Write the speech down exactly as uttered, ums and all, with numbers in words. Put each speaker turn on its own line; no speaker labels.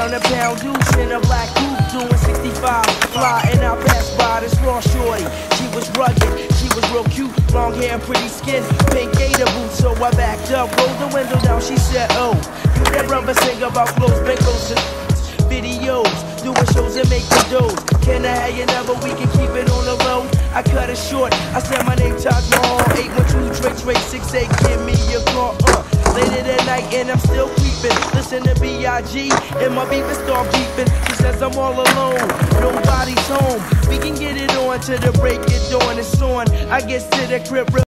Pound a pound deuce in a black coupe doing sixty-five. Fly and I passed by this raw shorty. She was rugged, she was real cute. Long hair, pretty skin, pink gator boots. So I backed up, rolled the window down. She said, oh, you that rubber sing about clothes, bangles and videos, doing shows and making doughs. Can I have your number? We can keep it on the low. I cut it short. I said my name Taj Mahal. eight one two, Trey, Trey, six eight. Give me your call. Uh, later that night and I'm still creeping. Listen to B I G and my beeping start beeping. She says I'm all alone. Nobody's home. We can get it on to the break it dawn. It's on. I get to the crib.